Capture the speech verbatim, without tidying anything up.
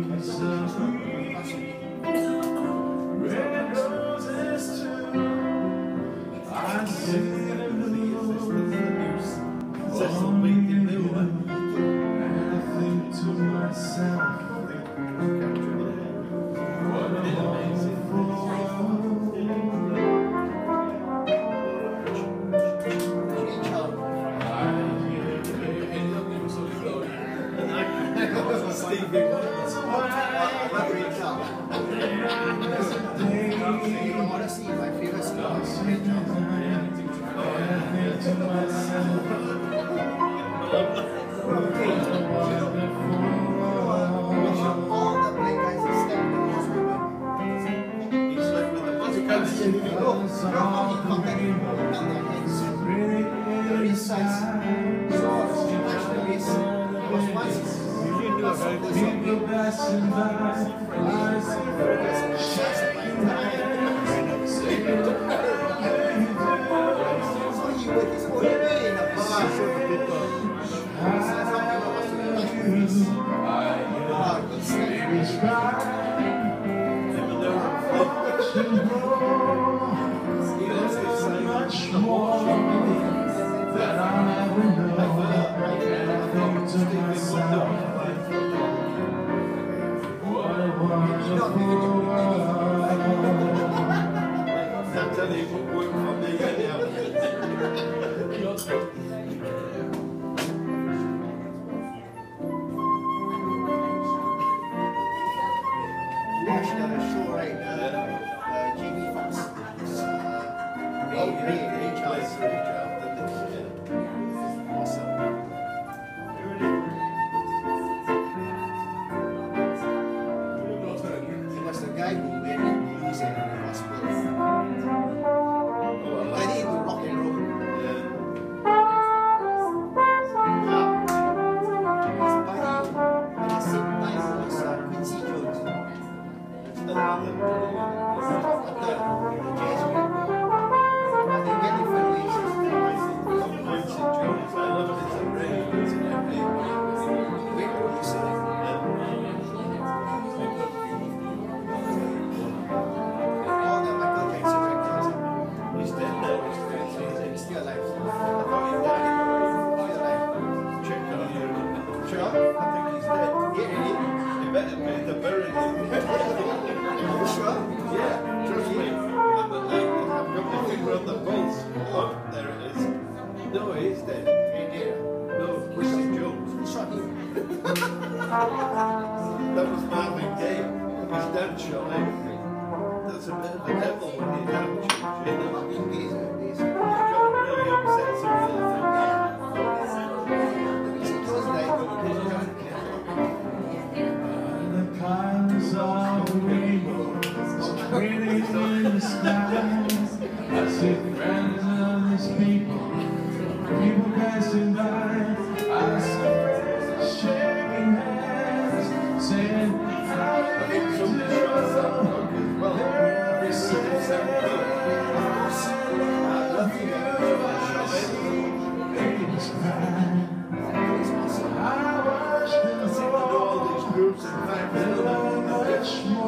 red roses too. I see them blue, and I think to myself, what a wonderful world. People passing by, I shaking hands, saying much more than I ever know, and I think to myself, what a wonderful world. I'm telling you, what work from the end We actually done a show right now, uh, Jamie Foxx. Uh, Ray, Ray, Ray Charles. Awesome. He was the guy who went in police and the hospital. I think into rock and roll. His buddy at the same time was uh, Quincy Jones. After the jazz group. But they went different ways. Quincy Jones, I love it. It's a very great producer. All the Michael Jackson records. He's dead now. He's still alive. I thought he died. He's alive. Check on him. Sure? I think he's dead. Yeah, really? You better pay to bury him. Are you sure? Yeah, trust me. I've got my finger on the pulse. Oh, there it is. No, he's dead. Right there. No, Quincy Jones. Shot him. That was Marvin Gaye. His dad shot him. That's a bit of a devil when you have children. Marvin Gaye's a He's got really upset some little things. Quincy Jones died. The colors of the rainbow spreading in the sky. I see friends of these people, people passing by. I see friends shaking hands, saying how do you do? They say I love you. I see babies cry. I watch them fall. Groups and facts,